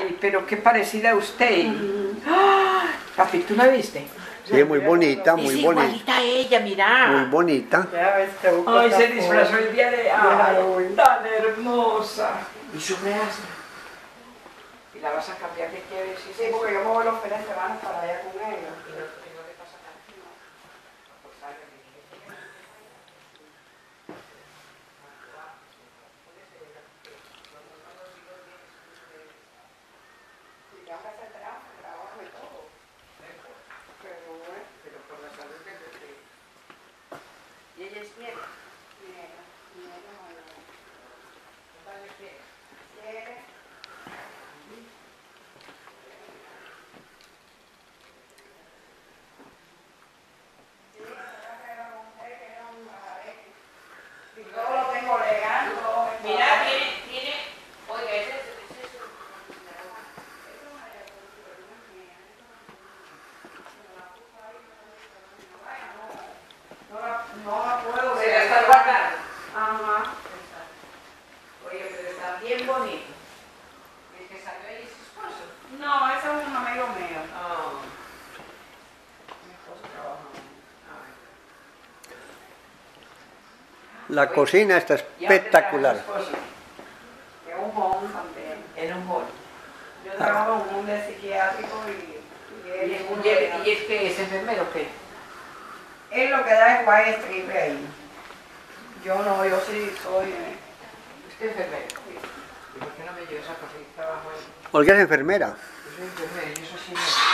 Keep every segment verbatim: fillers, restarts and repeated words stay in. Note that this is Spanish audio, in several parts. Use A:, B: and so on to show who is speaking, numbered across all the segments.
A: Ay, pero qué parecida a usted.
B: Mm.
A: ¡Ah! Papi, ¿tú la viste?
C: Sí, muy bonita, muy
A: es
C: bonita.
A: igualita a ella, mira.
C: Muy bonita.
B: Ya ves, te busco
A: Ay,
B: otra
A: se
B: foto.
A: disfrazó el día de... Ay,
B: Halloween.
A: tan hermosa. Y su reasma. Y la vas a cambiar de qué
B: Sí,
A: sí,
B: porque yo me voy los fines de semana para allá con ellos.
A: Y no, y no le pasa nada. Pues salga de aquí.
B: Y ya me hace trabajo, trabajo y todo. Pero bueno,
A: Pero por la salud del bebé. Y ella es nieta.
B: mira, mira, mira.
A: ¿Cuántos años tiene?
B: Siete. Sí, esa era una mujer que era un bajareque. Y todo lo tengo legal, todo me
A: Mira,
B: paga.
A: tiene, tiene... Oiga, ese es... Ese es un...
B: No la, no la puedo
A: Se
B: ver.
A: la está guardando.
B: Ajá.
A: Oye, pero está bien bonito. ¿El que salió ahí es su esposo?
B: No, ese es un amigo mío.
A: Ah,
B: Mi esposo trabaja.
C: La cocina está espectacular.
B: Que es un home también.
A: en un hall.
B: Yo trabajo en un mundo psiquiátrico y, y él
A: ¿Y,
B: es uno
A: y,
B: de
A: él- y es que es enfermero o qué?
B: él lo que da es white strip ahí. Yo no, yo sí soy... eh,
A: Usted es enfermero. ¿Y por qué no me llevo esa cosa y trabajo ahí?
C: Olga es enfermera.
A: Yo soy enfermero, yo soy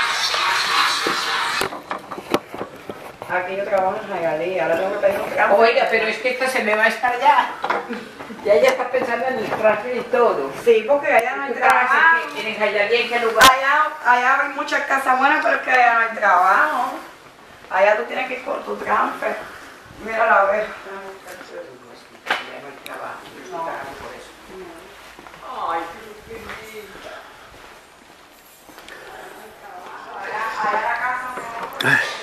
A: señor.
B: Aquí yo trabajo en Jayalí, ahora tengo que pedir un cambio.
A: Oiga, pero es que esta se me va a estallar. Ya ella está pensando en el traje y todo.
B: Sí, porque allá no hay
A: ¿Tú trabajas
B: trabajo.
A: en, en Jayalí, en qué lugar?
B: Allá, allá hay muchas casas buenas, pero es que allá no hay trabajo. Allá tú tienes que ir por tu transfer. Mira la vez.
A: Ya no hay trabajo, yo estoy
B: No.
A: pagando por eso. Ay, qué linda.
B: Allá, allá la casa no.